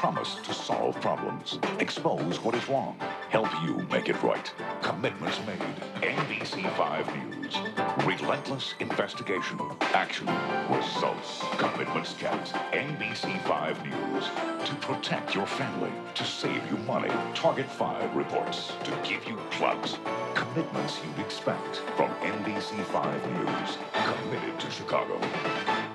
promise to solve problems, expose what is wrong, help you make it right. Commitments made. NBC 5 News. Relentless investigation. Action. Results. Commitments kept. NBC 5 News. To protect your family. To save you money. Target 5 reports. To give you plugs. Commitments you'd expect from NBC 5 News. Committed to Chicago.